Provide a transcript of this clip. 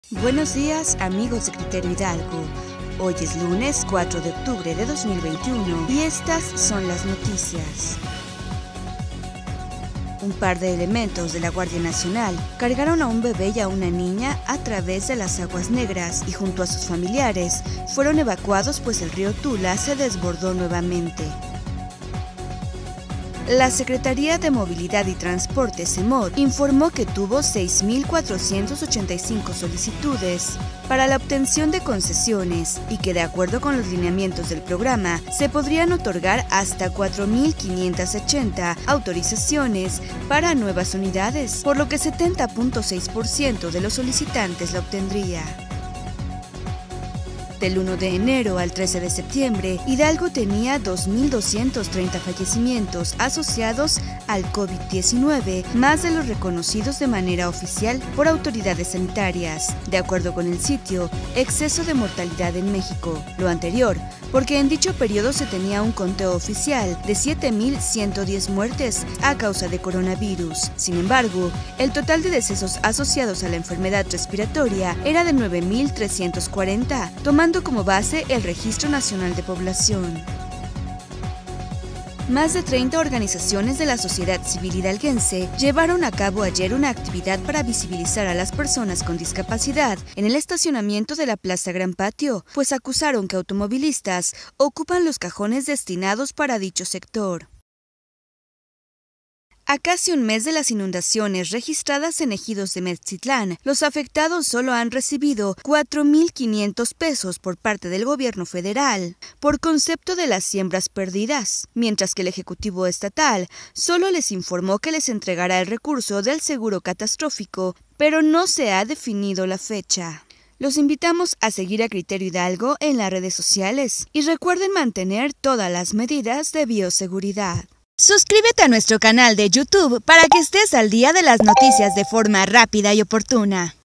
Buenos días, amigos de Criterio Hidalgo. Hoy es lunes 4 de octubre de 2021 y estas son las noticias. Un par de elementos de la Guardia Nacional cargaron a un bebé y a una niña a través de las aguas negras y junto a sus familiares fueron evacuados pues el río Tula se desbordó nuevamente. La Secretaría de Movilidad y Transporte, SEMOT, informó que tuvo 6.485 solicitudes para la obtención de concesiones y que de acuerdo con los lineamientos del programa se podrían otorgar hasta 4.580 autorizaciones para nuevas unidades, por lo que 70.6% de los solicitantes la obtendría. Del 1 de enero al 13 de septiembre, Hidalgo tenía 2.230 fallecimientos asociados al COVID-19, más de los reconocidos de manera oficial por autoridades sanitarias. De acuerdo con el sitio Exceso de Mortalidad en México, lo anterior, porque en dicho periodo se tenía un conteo oficial de 7.110 muertes a causa de coronavirus. Sin embargo, el total de decesos asociados a la enfermedad respiratoria era de 9.340, tomando como base el Registro Nacional de Población. Más de 30 organizaciones de la sociedad civil hidalguense llevaron a cabo ayer una actividad para visibilizar a las personas con discapacidad en el estacionamiento de la Plaza Gran Patio, pues acusaron que automovilistas ocupan los cajones destinados para dicho sector. A casi un mes de las inundaciones registradas en ejidos de Metztitlán, los afectados solo han recibido 4.500 pesos por parte del gobierno federal por concepto de las siembras perdidas, mientras que el Ejecutivo Estatal solo les informó que les entregará el recurso del seguro catastrófico, pero no se ha definido la fecha. Los invitamos a seguir a Criterio Hidalgo en las redes sociales y recuerden mantener todas las medidas de bioseguridad. Suscríbete a nuestro canal de YouTube para que estés al día de las noticias de forma rápida y oportuna.